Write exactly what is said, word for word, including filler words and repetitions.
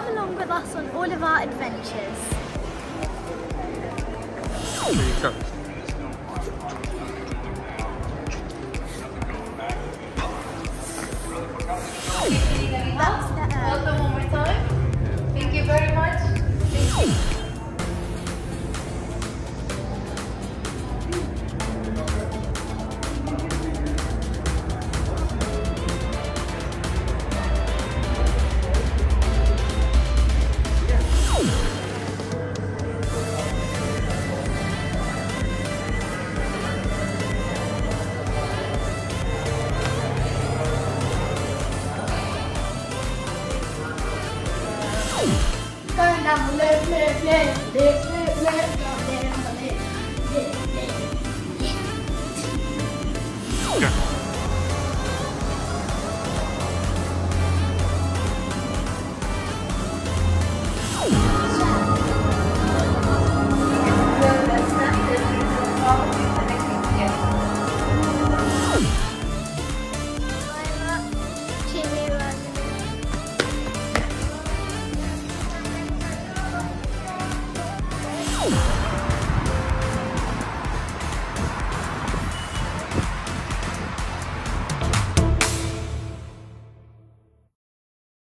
along with us on all of our adventures. There you go. That's the end. Welcome one more time. Thank you very much. Thank you. Going down the left, left, left, left, left, left, down there on the left, left, left. Yeah. Cheerio.